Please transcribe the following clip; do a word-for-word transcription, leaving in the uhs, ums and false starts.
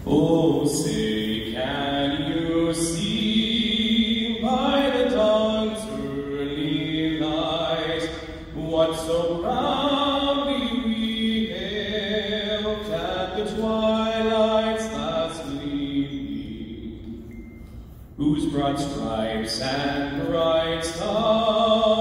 Oh, say, can you see by the dawn's early light what so proudly we hailed at the twilight's last gleaming, whose broad stripes and bright stars